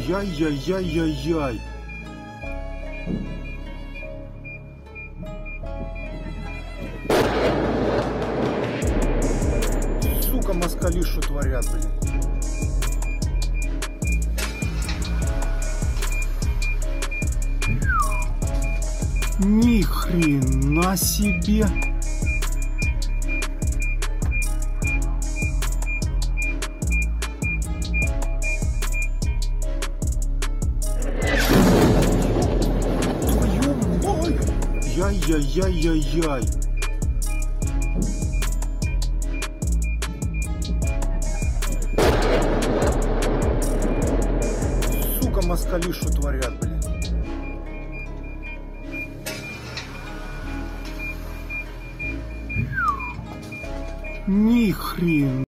Яй-яй-яй-яй-яй. Сука, москали что творят, блин. Ни хрена себе. Твою мать! Яй-яй-яй-яй-яй. Сука, москали что творят, блин. Ни хрена.